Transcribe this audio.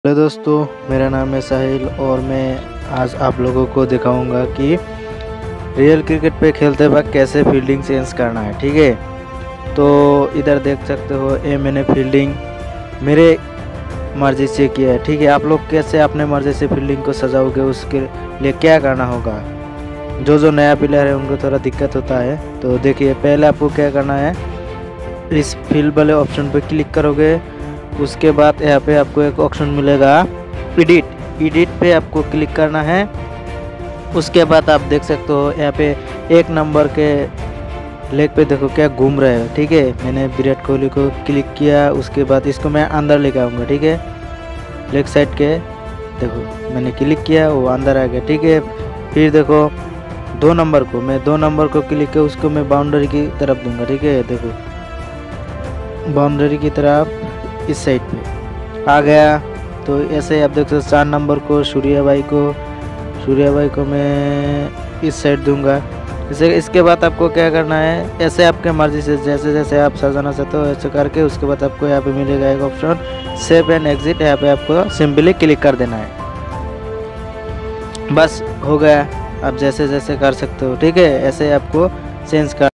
Hello दोस्तों, मेरा नाम है साहिल और मैं आज आप लोगों को दिखाऊंगा कि रियल क्रिकेट पे खेलते वक्त कैसे फील्डिंग चेंज करना है। ठीक है, तो इधर देख सकते हो ये मैंने फील्डिंग मेरे मर्ज़ी से किया है। ठीक है, आप लोग कैसे अपने मर्ज़ी से फील्डिंग को सजाओगे उसके लिए क्या करना होगा। जो नया प्लेयर है उनको थोड़ा दिक्कत होता है। तो देखिए, पहले आपको क्या करना है, इस फील्ड वाले ऑप्शन पर क्लिक करोगे। उसके बाद यहाँ पे आपको एक ऑप्शन मिलेगा एडिट पे आपको क्लिक करना है। उसके बाद आप देख सकते हो यहाँ पे 1 नंबर के लेग पे देखो क्या घूम रहा है। ठीक है, मैंने विराट कोहली को क्लिक किया। उसके बाद इसको मैं अंदर लेके आऊँगा। ठीक है, लेग साइड के देखो मैंने क्लिक किया, वो अंदर आ गया। ठीक है, फिर देखो 2 नंबर को मैं 2 नंबर को क्लिक किया, उसको मैं बाउंड्री की तरफ दूंगा। ठीक है, देखो बाउंड्री की तरफ इस साइड पे आ गया। तो ऐसे आप देख सकते 4 नंबर को सूर्या भाई को मैं इस साइड दूंगा। इसके बाद आपको क्या करना है, ऐसे आपके मर्जी से जैसे जैसे आप सजाना चाहते हो ऐसे करके उसके बाद आपको यहाँ पे मिलेगा एक ऑप्शन सेव एंड एग्जिट। यहाँ पे आपको सिंपली क्लिक कर देना है, बस हो गया। आप जैसे जैसे कर सकते हो। ठीक है, ऐसे आपको चेंज कर